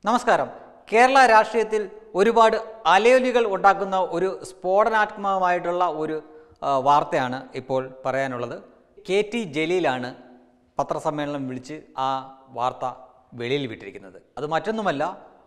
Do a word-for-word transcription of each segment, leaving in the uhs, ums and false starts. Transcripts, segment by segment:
നമസ്കാരം. കേരള രാഷ്ട്രീയത്തിൽ ഒരുപാട് അലയൊലികൾ ഉണ്ടാക്കുന്ന ഒരു സ്ഫോടനാത്മകമായിട്ടുള്ള ഒരു വാർത്തയാണ് ഇപ്പോൾ പറയാനുള്ളത്. കെ ടി ജലീലാണ് പത്രസമ്മേളനം വിളിച്ച് ആ വാർത്ത വെളിയിൽ വിട്ടിരിക്കുന്നത്. അത് മറ്റൊന്നുമല്ല,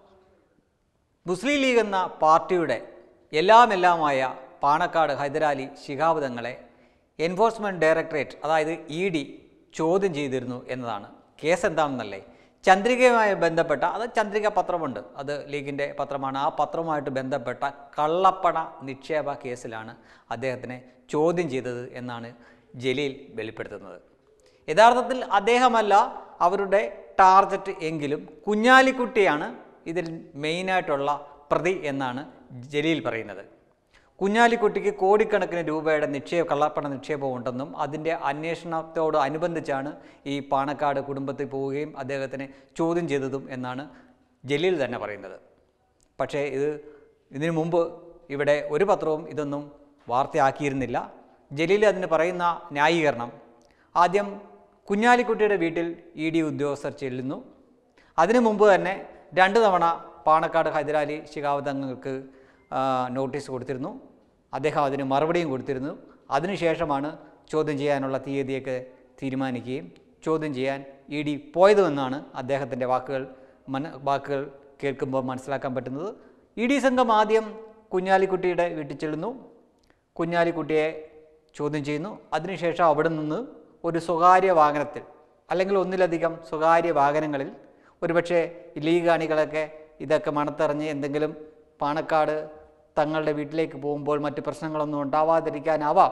മുസ്ലിം ലീഗ് എന്ന പാർട്ടിയുടെ എല്ലാമെല്ലാമായ പാണക്കാട് ഹൈദരാലി ശിഹാബ് തങ്ങളെ എൻഫോഴ്സ്മെൻറ്റ് ഡയറക്ടറേറ്റ് അതായത് ഇ ഡി ചോദ്യം ചെയ്തിരുന്നു എന്നതാണ്. കേസ് എന്താണെന്നല്ലേ, ചന്ദ്രികയുമായി ബന്ധപ്പെട്ട, അത് ചന്ദ്രിക പത്രമുണ്ട്, അത് ലീഗിൻ്റെ പത്രമാണ്, ആ പത്രവുമായിട്ട് ബന്ധപ്പെട്ട കള്ളപ്പണ നിക്ഷേപ കേസിലാണ് അദ്ദേഹത്തിനെ ചോദ്യം ചെയ്തത് എന്നാണ് ജലീൽ വെളിപ്പെടുത്തുന്നത്. യഥാർത്ഥത്തിൽ അദ്ദേഹമല്ല അവരുടെ ടാർഗറ്റ് എങ്കിലും കുഞ്ഞാലിക്കുട്ടിയാണ് ഇതിൽ മെയിനായിട്ടുള്ള പ്രതി എന്നാണ് ജലീൽ പറയുന്നത്. കുഞ്ഞാലിക്കുട്ടിക്ക് കോടിക്കണക്കിന് രൂപയുടെ നിക്ഷേപ കള്ളപ്പണ നിക്ഷേപം ഉണ്ടെന്നും അതിൻ്റെ അന്വേഷണത്തോട് അനുബന്ധിച്ചാണ് ഈ പാണക്കാട് കുടുംബത്തിൽ പോവുകയും അദ്ദേഹത്തിനെ ചോദ്യം ചെയ്തതും എന്നാണ് ജലീൽ തന്നെ പറയുന്നത്. പക്ഷേ ഇത് ഇതിനു മുമ്പ് ഇവിടെ ഒരു പത്രവും ഇതൊന്നും വാർത്തയാക്കിയിരുന്നില്ല. ജലീൽ അതിന് പറയുന്ന ന്യായീകരണം, ആദ്യം കുഞ്ഞാലിക്കുട്ടിയുടെ വീട്ടിൽ ഇ ഡി ഉദ്യോഗസ്ഥർ ചെല്ലുന്നു, അതിനു മുമ്പ് തന്നെ രണ്ട് തവണ പാണക്കാട് ഹൈദരാലി ശിഹാബ് തങ്ങൾക്ക് നോട്ടീസ് കൊടുത്തിരുന്നു, അദ്ദേഹം അതിന് മറുപടിയും കൊടുത്തിരുന്നു. അതിനുശേഷമാണ് ചോദ്യം ചെയ്യാനുള്ള തീയതിയൊക്കെ തീരുമാനിക്കുകയും ചോദ്യം ചെയ്യാൻ ഇ ഡി പോയതുമെന്നാണ് അദ്ദേഹത്തിൻ്റെ വാക്കുകൾ മന വാക്കുകൾ കേൾക്കുമ്പോൾ മനസ്സിലാക്കാൻ പറ്റുന്നത്. ഇ ഡി സംഘം ആദ്യം കുഞ്ഞാലിക്കുട്ടിയുടെ വീട്ടിൽ ചെല്ലുന്നു, കുഞ്ഞാലിക്കുട്ടിയെ ചോദ്യം ചെയ്യുന്നു. അതിനുശേഷം അവിടെ നിന്ന് ഒരു സ്വകാര്യ വാഹനത്തിൽ അല്ലെങ്കിൽ ഒന്നിലധികം സ്വകാര്യ വാഹനങ്ങളിൽ ഒരുപക്ഷെ ലീഗ് അണികളൊക്കെ ഇതൊക്കെ മണത്തറിഞ്ഞ് എന്തെങ്കിലും പാണക്കാട് തങ്ങളുടെ വീട്ടിലേക്ക് പോകുമ്പോൾ മറ്റ് പ്രശ്നങ്ങളൊന്നും ഉണ്ടാവാതിരിക്കാനാവാം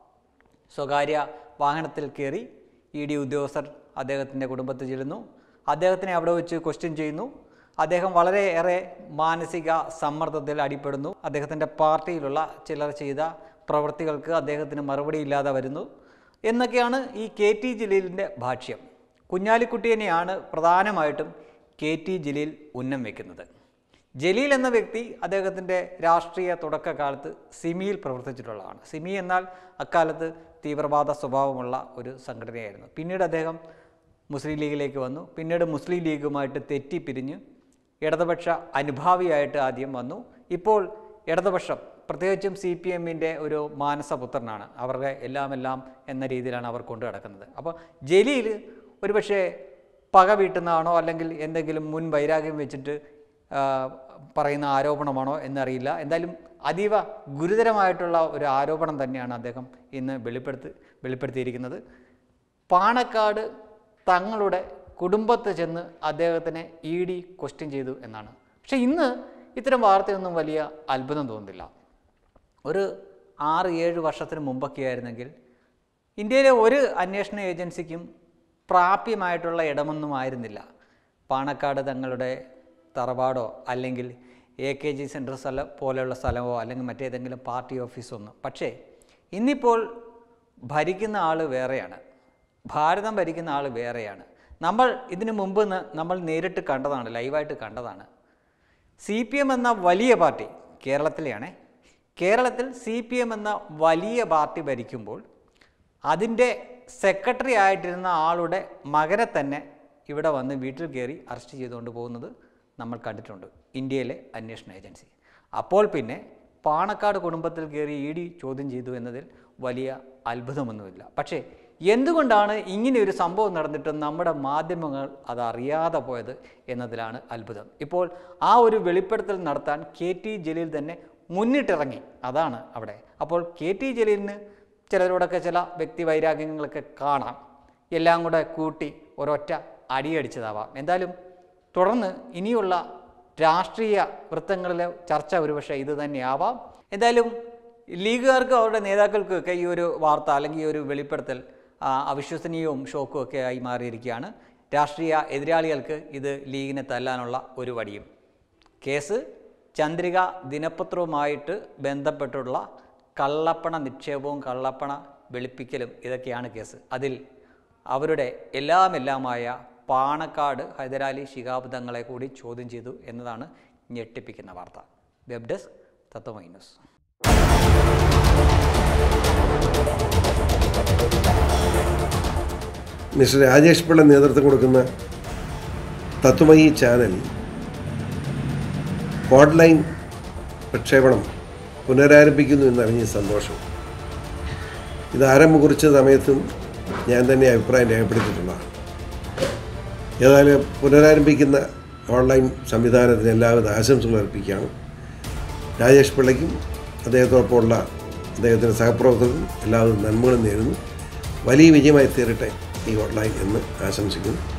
സ്വകാര്യ വാഹനത്തിൽ കയറി ഇ ഡി ഉദ്യോഗസ്ഥർ അദ്ദേഹത്തിൻ്റെ കുടുംബത്തിൽ ചെല്ലുന്നു. അദ്ദേഹത്തിനെ അവിടെ വെച്ച് ക്വസ്റ്റ്യൻ ചെയ്യുന്നു. അദ്ദേഹം വളരെയേറെ മാനസിക സമ്മർദ്ദത്തിൽ അടിപ്പെടുന്നു. അദ്ദേഹത്തിൻ്റെ പാർട്ടിയിലുള്ള ചിലർ ചെയ്ത പ്രവൃത്തികൾക്ക് അദ്ദേഹത്തിന് മറുപടി ഇല്ലാതെ വരുന്നു എന്നൊക്കെയാണ് ഈ കെ ടി ജലീലിൻ്റെ ഭാഷ്യം. കുഞ്ഞാലിക്കുട്ടിയെയാണ് പ്രധാനമായിട്ടും കെ ടി ജലീൽ ഉന്നം വയ്ക്കുന്നത്. ജലീൽ എന്ന വ്യക്തി അദ്ദേഹത്തിൻ്റെ രാഷ്ട്രീയ തുടക്കകാലത്ത് സിമിയിൽ പ്രവർത്തിച്ചിട്ടുള്ളതാണ്. സിമി എന്നാൽ അക്കാലത്ത് തീവ്രവാദ സ്വഭാവമുള്ള ഒരു സംഘടനയായിരുന്നു. പിന്നീട് അദ്ദേഹം മുസ്ലിം ലീഗിലേക്ക് വന്നു. പിന്നീട് മുസ്ലിം ലീഗുമായിട്ട് തെറ്റിപ്പിരിഞ്ഞ് ഇടതുപക്ഷ അനുഭാവിയായിട്ട് ആദ്യം വന്നു. ഇപ്പോൾ ഇടതുപക്ഷം, പ്രത്യേകിച്ചും സി പി എമ്മിൻ്റെ ഒരു മാനസപുത്രനാണ്, അവരുടെ എല്ലാമെല്ലാം എന്ന രീതിയിലാണ് അവർ കൊണ്ടു നടക്കുന്നത്. അപ്പോൾ ജലീൽ ഒരുപക്ഷെ പക വീട്ടുന്നതാണോ അല്ലെങ്കിൽ എന്തെങ്കിലും മുൻ വൈരാഗ്യം വെച്ചിട്ട് പറയുന്ന ആരോപണമാണോ എന്നറിയില്ല. എന്തായാലും അതീവ ഗുരുതരമായിട്ടുള്ള ഒരു ആരോപണം തന്നെയാണ് അദ്ദേഹം ഇന്ന് വെളിപ്പെടുത്തി വെളിപ്പെടുത്തിയിരിക്കുന്നത്. പാണക്കാട് തങ്ങളുടെ കുടുംബത്ത് ചെന്ന് അദ്ദേഹത്തിനെ ഇ ഡി ക്വസ്റ്റ്യൻ ചെയ്തു എന്നാണ്. പക്ഷേ ഇന്ന് ഇത്തരം വാർത്തയൊന്നും വലിയ അത്ഭുതം തോന്നുന്നില്ല. ഒരു ആറ് ഏഴ് വർഷത്തിന് മുമ്പൊക്കെ ആയിരുന്നെങ്കിൽ ഇന്ത്യയിലെ ഒരു അന്വേഷണ ഏജൻസിക്കും പ്രാപ്യമായിട്ടുള്ള ഇടമൊന്നും ആയിരുന്നില്ല പാണക്കാട് തങ്ങളുടെ തറവാടോ അല്ലെങ്കിൽ എ കെ ജി സെൻറ്റർ സ്ഥലം പോലെയുള്ള സ്ഥലമോ അല്ലെങ്കിൽ മറ്റേതെങ്കിലും പാർട്ടി ഓഫീസൊന്നും. പക്ഷേ ഇന്നിപ്പോൾ ഭരിക്കുന്ന ആൾ വേറെയാണ്, ഭാരതം ഭരിക്കുന്ന ആൾ വേറെയാണ്. നമ്മൾ ഇതിനു മുമ്പ് നമ്മൾ നേരിട്ട് കണ്ടതാണ്, ലൈവായിട്ട് കണ്ടതാണ്. സി പി എം എന്ന വലിയ പാർട്ടി, കേരളത്തിലെയാണേ, കേരളത്തിൽ സി പി എം എന്ന വലിയ പാർട്ടി ഭരിക്കുമ്പോൾ അതിൻ്റെ സെക്രട്ടറി ആയിട്ടിരുന്ന ആളുടെ മകനെ തന്നെ ഇവിടെ വന്ന് വീട്ടിൽ കയറി അറസ്റ്റ് ചെയ്തുകൊണ്ട് പോകുന്നത് നമ്മൾ കണ്ടിട്ടുണ്ട് ഇന്ത്യയിലെ അന്വേഷണ ഏജൻസി. അപ്പോൾ പിന്നെ പാണക്കാട് കുടുംബത്തിൽ കയറി ഇ ഡി ചോദ്യം ചെയ്തു എന്നതിൽ വലിയ അത്ഭുതമൊന്നുമില്ല. പക്ഷേ എന്തുകൊണ്ടാണ് ഇങ്ങനെ ഒരു സംഭവം നടന്നിട്ട് നമ്മുടെ മാധ്യമങ്ങൾ അതറിയാതെ പോയത് എന്നതിലാണ് അത്ഭുതം. ഇപ്പോൾ ആ ഒരു വെളിപ്പെടുത്തൽ നടത്താൻ കെ ടി ജലീൽ തന്നെ മുന്നിട്ടിറങ്ങി, അതാണ് അവിടെ. അപ്പോൾ കെ ടി ജലീലിന് ചിലരോടൊക്കെ ചില വ്യക്തി വൈരാഗ്യങ്ങളൊക്കെ കാണാം, എല്ലാം കൂടെ കൂട്ടി ഒരൊറ്റ അടിയടിച്ചതാവാം. എന്തായാലും തുടർന്ന് ഇനിയുള്ള രാഷ്ട്രീയ വൃത്തങ്ങളിലെ ചർച്ച ഒരുപക്ഷെ ഇത് തന്നെയാവാം. എന്തായാലും ലീഗുകാർക്ക് അവരുടെ നേതാക്കൾക്കൊക്കെ ഈ ഒരു വാർത്ത അല്ലെങ്കിൽ ഈ ഒരു വെളിപ്പെടുത്തൽ അവിശ്വസനീയവും ഷോക്കും ഒക്കെ ആയി മാറിയിരിക്കുകയാണ്. രാഷ്ട്രീയ എതിരാളികൾക്ക് ഇത് ലീഗിനെ തല്ലാനുള്ള ഒരു വടിയും. കേസ് ചന്ദ്രിക ദിനപത്രവുമായിട്ട് ബന്ധപ്പെട്ടുള്ള കള്ളപ്പണ നിക്ഷേപവും കള്ളപ്പണ വെളുപ്പിക്കലും ഇതൊക്കെയാണ് കേസ്. അതിൽ അവരുടെ എല്ലാമെല്ലാമായ പാണക്കാട് ഹൈദരാലി ശിഹാബ് തങ്ങളെ കൂടി ചോദ്യം ചെയ്തു എന്നതാണ് ഞെട്ടിപ്പിക്കുന്ന വാർത്ത. Web desk Tatwamayi news. Mister Rajesh Pillai നേതൃത്വം കൊടുക്കുന്ന തത്വമയി ചാനൽ ഓൺലൈൻ പ്രക്ഷേപണം പുനരാരംഭിക്കുന്നു എന്നറിഞ്ഞ സന്തോഷം. ഇത് ആരംഭം കുറിച്ച സമയത്തും ഞാൻ തന്നെ അഭിപ്രായം രേഖപ്പെടുത്തിയിട്ടുള്ളതാണ്. ഏതായാലും പുനരാരംഭിക്കുന്ന ഓൺലൈൻ സംവിധാനത്തിന് എല്ലാവിധ ആശംസകൾ അർപ്പിക്കുകയാണ്. രാജേഷ് പിള്ളയ്ക്കും അദ്ദേഹത്തോടൊപ്പമുള്ള അദ്ദേഹത്തിൻ്റെ സഹപ്രവർത്തകർക്കും എല്ലാവിധ നന്മകളും നേരുന്നു. വലിയ വിജയമായി തീരട്ടെ ഈ ഓൺലൈൻ എന്ന് ആശംസിക്കുന്നു.